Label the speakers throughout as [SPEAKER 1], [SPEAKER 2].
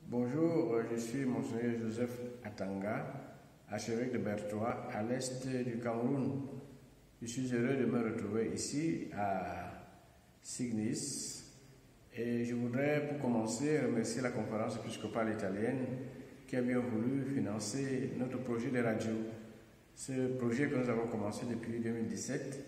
[SPEAKER 1] Bonjour, je suis Monseigneur Joseph Atanga, archevêque de Bertoua, à l'est du Cameroun. Je suis heureux de me retrouver ici à Signis et je voudrais pour commencer remercier la conférence épiscopale italienne qui a bien voulu financer notre projet de radio. Ce projet que nous avons commencé depuis 2017,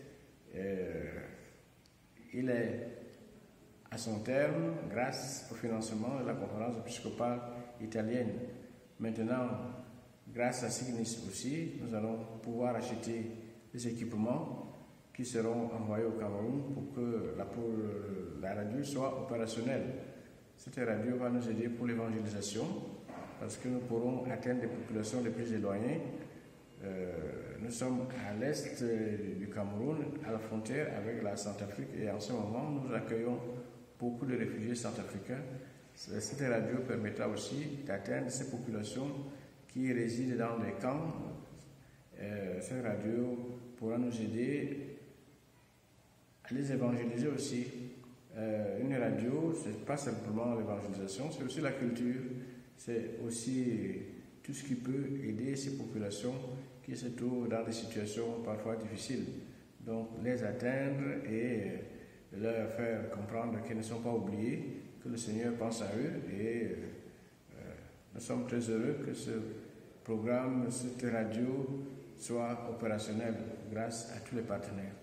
[SPEAKER 1] il est à son terme grâce au financement de la conférence épiscopale italienne. Maintenant, grâce à Signis aussi, nous allons pouvoir acheter des équipements qui seront envoyés au Cameroun pour que la radio soit opérationnelle. Cette radio va nous aider pour l'évangélisation parce que nous pourrons atteindre des populations les plus éloignées. Nous sommes à l'est du Cameroun, à la frontière avec la Centrafrique, et en ce moment, nous accueillons beaucoup de réfugiés centrafricains. Cette radio permettra aussi d'atteindre ces populations qui résident dans les camps. Cette radio pourra nous aider à les évangéliser aussi. Une radio, ce n'est pas simplement l'évangélisation, c'est aussi la culture, c'est aussi tout ce qui peut aider ces populations qui se trouvent dans des situations parfois difficiles. Donc les atteindre et leur faire comprendre qu'ils ne sont pas oubliés, que le Seigneur pense à eux, et nous sommes très heureux que ce programme, cette radio soit opérationnel grâce à tous les partenaires.